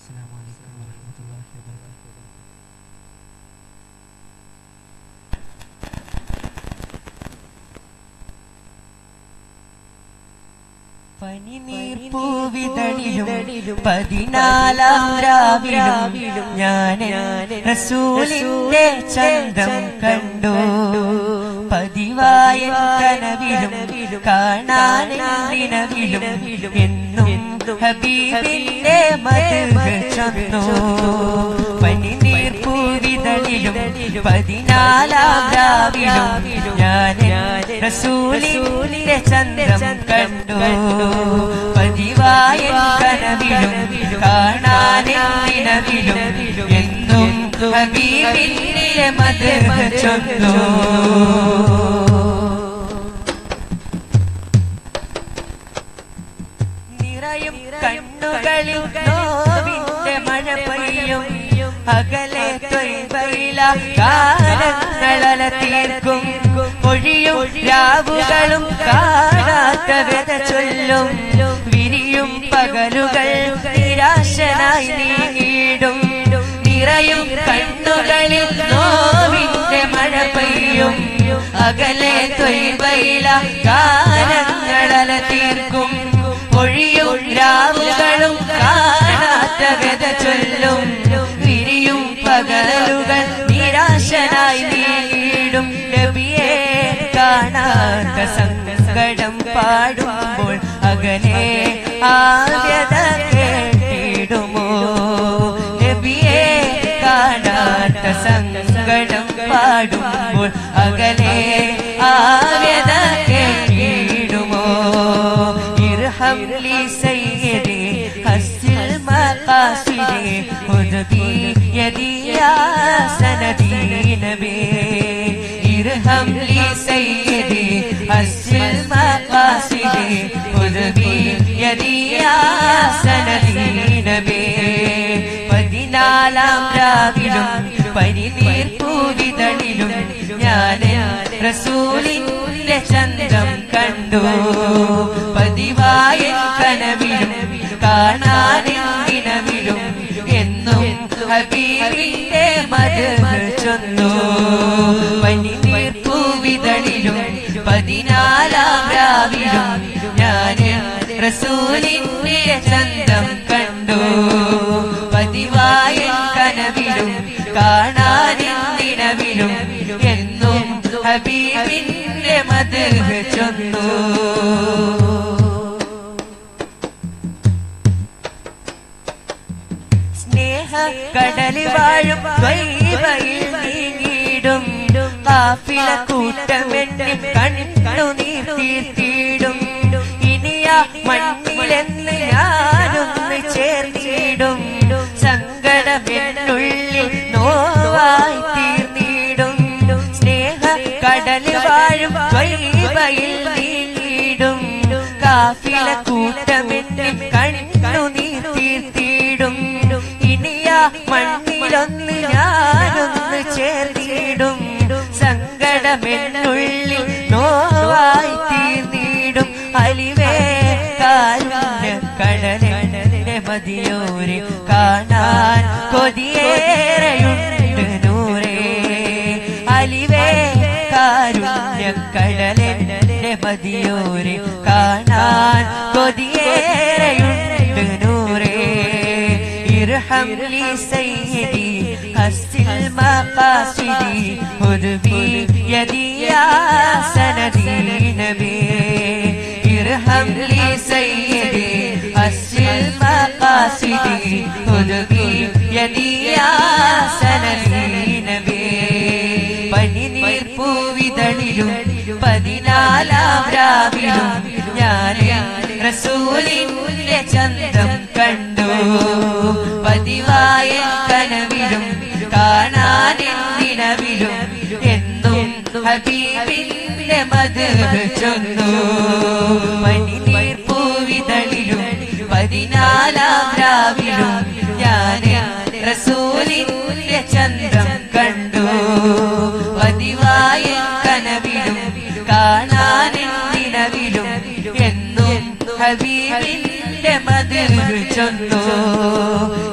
السلام عليكم ورحمة الله وبركاته. പനിനീർപ്പൂവിതളിലും 14-ാം രാവിലും ഞാൻ റസൂലിന്റെ ചന്തം കണ്ടു. പതിവായ കനവിലും കാണാൻ ദിനവിലും എന്നും ഹബീബിന്റെ മദ്ഹ് ചൊന്നു. പനിനീർപ്പൂവിതളിലും 14-ാം രാവിലും ഞാൻ റസൂലിന്റെ ചന്തം കണ്ടു. പതിവായ കനവിലും കാണാൻ ദിനവിലും എന്നും ഹബീബിന്റെ മദ്ഹ് ചൊന്നു. നിറയും കണ്ണുകളിൽ നോവിന്റെ മഴ പെയ്യും. അകലെ തൊയ്ബയില കാലങ്ങളല തീർക്കും. ഒഴിയും രാവുകളും കാണാത്ത വ്യത ചൊല്ലും. വിരിയും പകലുകൾ നിരാശനായി നീങ്ങിടും. നിറയും കണ്ണുകളിൽ നോവിന്റെ മഴ പെയ്യും. അകലെ തൊയ്ബയില കാലങ്ങളല തീർക്കും. ഒഴിയും രാവുകളും കാണാത്ത വ്യത ചൊല്ലും. വിരിയും പകലുകൾ നിരാശനായി നീങ്ങിടും. നബിയെ കാണാത്ത സങ്കടം പാടുമ്പോൾ അകലെ ആദ്യത കേട്ടിടുമോ? നബിയെ കാണാത്ത സങ്കടം പാടുമ്പോൾ അകലെ ആദ്യത കേട്ടിടുമോ? ഇർഹം ലി സയ്യിദി ഹസ്സിൽ മഖാസിദി ഹുദ്ബി യദി യാ സനദി നബി. ഇർഹം ലി സയ്യിദി ഹസ്സിൽ മഖാസിദി ഹുദ്ബി യദി യാ സനദി നബി. 14-ാം രാവിലും പനിനീർപ്പൂവിതളിലും ഞാൻ റസൂലിന്റെ ചന്തം കണ്ടു. പതിവായ കനവിലും കാണാൻ ദിനവിലും എന്നും ഹബീബിന്റെ മദ്ഹ് ചൊന്നു. പനിനീർപ്പൂവിതളിലും 14-ാം രാവിലും ഞാൻ റസൂലിന്റെ ചന്തം കണ്ടു. പതിവായ കനവിലും കാണാൻ ദിനവിലും എന്നും ഹബീബിന്റെ മദ്ഹ് ചൊന്നു. സ്നേഹ കടൽ വാഴും ത്വയ്ബയിൽ നീങ്ങിടും. കാഫില കൂട്ടമെന്നെ കണ്ണുനീർ തീർത്തിടും. ഇനിയ മണ്ണിലെന്ന് ഞാനൊന്ന് ചേർന്നിടും. സങ്കടമെന്നുള്ളിൽ നോവായി തീർന്നിടും. സ്നേഹ കടൽ വാഴും ത്വയ്ബയിൽ നീങ്ങിടും. കാഫില കൂട്ടമെന്നെ കണ്ണുനീർ തീർത്തിടും. ഇനിയ മണ്ണിലൊന്ന് ഞാനൊന്ന് ചേർന്നിടും. സങ്കടമെന്നുള്ളിൽ നോവായി തീർന്നിടും. അലിവേ കാരുണ്യ കടലിന്റെ മതിയോരെ കാണാൻ കൊതിയേറെയുണ്ട് നൂറേ. അലിവേ കാരുണ്യ കടലിന്റെ മതിയോരെ കാണാൻ കൊതിയേറെയുണ്ട് നൂറേ. ഇർഹം ലി സയ്യിദി ഹസ്സിൽ മഖാസിദി ഹുദ്ബി യദി യാ സനദി നബി. ഇർഹം ലി സയ്യിദി ഹസ്സിൽ മഖാസിദി ഹുദ്ബി യദി യാ സനദി നബി. പനിനീർപ്പൂവിതളിലും 14-ാം രാവിലും ഞാൻ റസൂലിന്റെ ചന്തം കണ്ടു. പതിവായ കനവിലും കാണാൻ ദിനവിലും എന്നും ഹബീബിന്റെ മദ്ഹ് ചൊന്നു. പനിനീർപ്പൂവിതളിലും 14-ാം രാവിലും ഞാൻ റസൂലിന്റെ ചന്തം കണ്ടു. പതിവായ കനവിലും കാണാൻ ദിനവിലും എന്നും ഹബീബിന്റെ മദ്ഹ് ചൊന്നു.